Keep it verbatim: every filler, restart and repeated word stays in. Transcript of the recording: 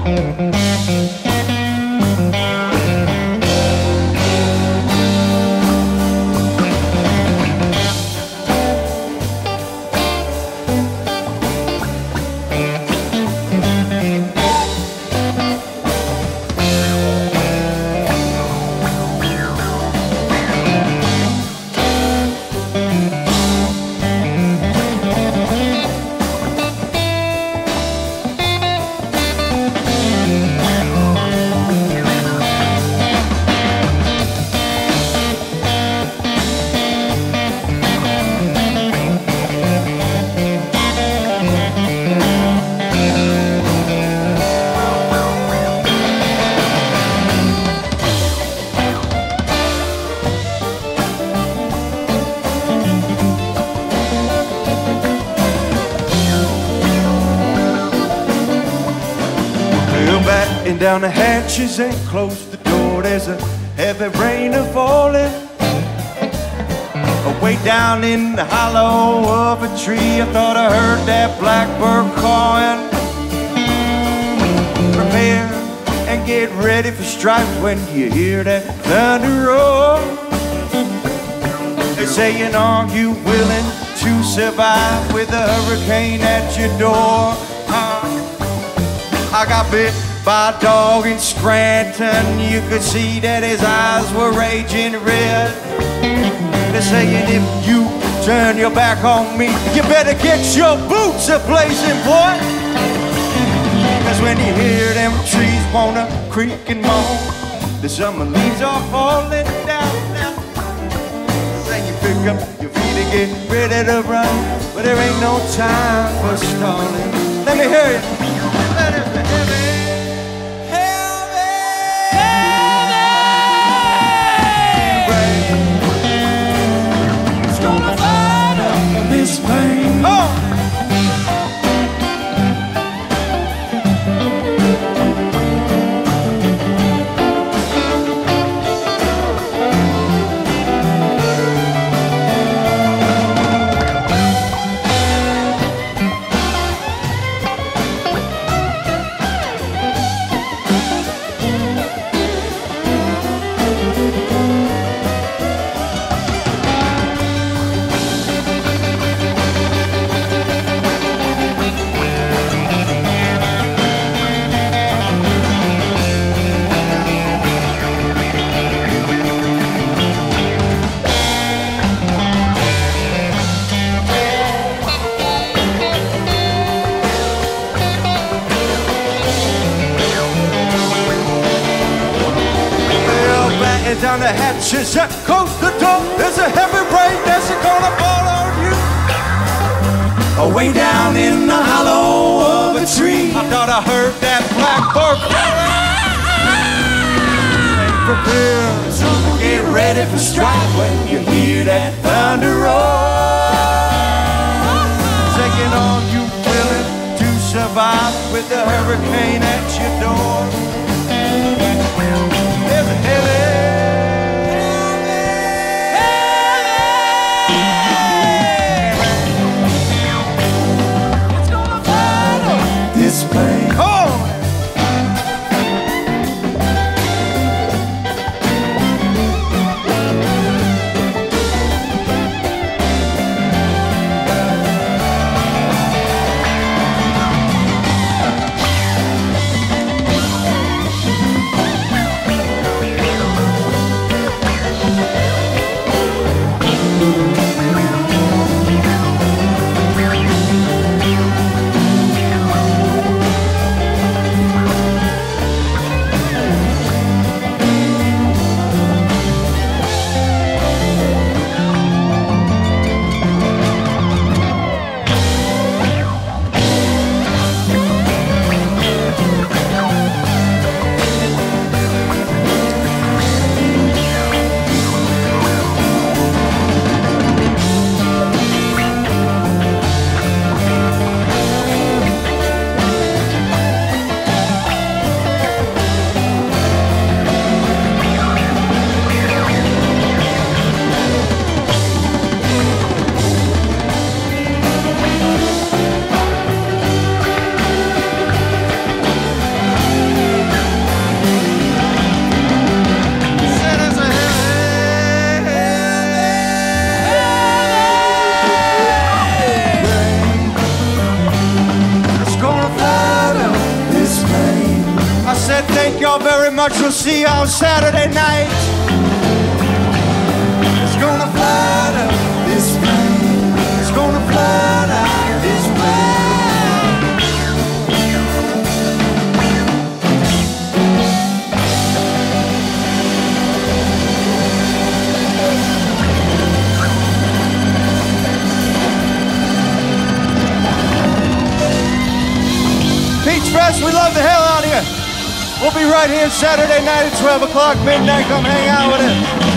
Down the hatches and close the door. There's a heavy rain a falling. Way down in the hollow of a tree, I thought I heard that blackbird calling. Prepare and get ready for strife when you hear that thunder roar. They're saying, are you willing to survive with a hurricane at your door? Uh, I got bit by a dog in Scranton. You could see that his eyes were raging red. They're saying, if you turn your back on me, you better get your boots a-blazing, boy. Cause when you hear them trees wanna creak and moan, the summer leaves are falling down, down. Then you pick up your feet and get ready to run, but there ain't no time for stalling. Let me hear you. Let it be heavy. This pain. Oh! Down the hatches and close the door. There's a heavy rain that's gonna fall on you. Away down in the hollow of a tree, I thought I heard that blackbird prepare, so get ready for strife when you hear that thunder roar. Saying, are you willing to survive with the hurricane at your door? There's a heavy pain. Oh! much. We'll see you on Saturday night. It's gonna flood up this way. It's gonna flood out this way. Peach Fest, we love the hell out of you. We'll be right here Saturday night at twelve o'clock midnight. Come hang out with us.